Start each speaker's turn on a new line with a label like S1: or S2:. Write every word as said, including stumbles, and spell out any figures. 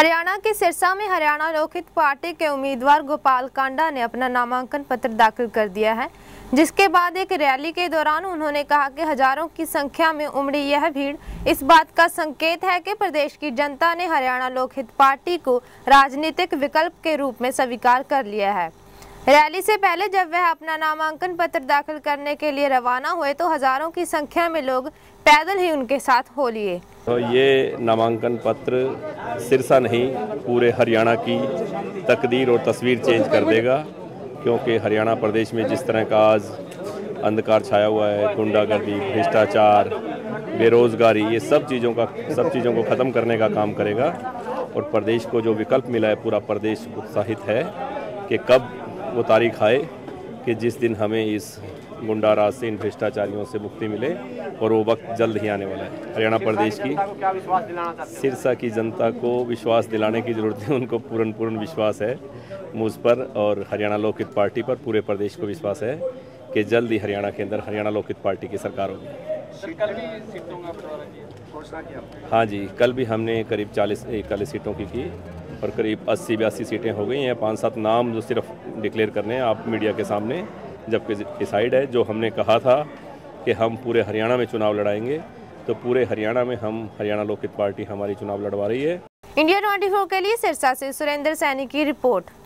S1: हरियाणा के सिरसा में हरियाणा लोकहित पार्टी के उम्मीदवार गोपाल कांडा ने अपना नामांकन पत्र दाखिल कर दिया है, जिसके बाद एक रैली के दौरान उन्होंने कहा कि हजारों की संख्या में उमड़ी यह भीड़ इस बात का संकेत है कि प्रदेश की जनता ने हरियाणा लोकहित पार्टी को राजनीतिक विकल्प के रूप में स्वीकार कर लिया है। रैली से पहले जब वह अपना नामांकन पत्र दाखिल करने के लिए रवाना हुए तो हजारों की संख्या में लोग पैदल ही उनके साथ हो लिए।
S2: तो ये नामांकन पत्र सिरसा नहीं पूरे हरियाणा की तकदीर और तस्वीर चेंज कर देगा, क्योंकि हरियाणा प्रदेश में जिस तरह का आज अंधकार छाया हुआ है, गुंडागर्दी, भ्रष्टाचार, बेरोजगारी, ये सब चीज़ों का सब चीज़ों को ख़त्म करने का काम करेगा। और प्रदेश को जो विकल्प मिला है, पूरा प्रदेश उत्साहित है कि कब वो तारीख आए कि जिस दिन हमें इस गुंडा राज से, इन भ्रष्टाचारियों से मुक्ति मिले, और वो वक्त जल्द ही आने वाला है। हरियाणा प्रदेश की सिरसा की जनता को विश्वास दिलाने की जरूरत है। उनको पूर्ण पूर्ण विश्वास है मुझ पर और हरियाणा लोकहित पार्टी पर। पूरे प्रदेश को विश्वास है कि जल्द ही हरियाणा के अंदर हरियाणा लोकहित पार्टी की सरकार होगी। हाँ जी, कल भी हमने करीब चालीस इकतालीस सीटों की की और करीब अस्सी बयासी सीटें हो गई हैं। पाँच सात नाम जो सिर्फ डिक्लेयर करने हैं आप मीडिया के सामने, जबकि डिसाइड है। जो हमने कहा था कि हम पूरे हरियाणा में चुनाव लड़ाएंगे, तो पूरे हरियाणा में हम हरियाणा लोकहित पार्टी हमारी चुनाव लड़वा रही है।
S1: इंडिया चौबीस के लिए सिरसा से सुरेंद्र सैनी की रिपोर्ट।